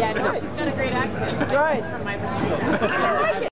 Yeah, no, she's got a great accent. Right. From my perspective.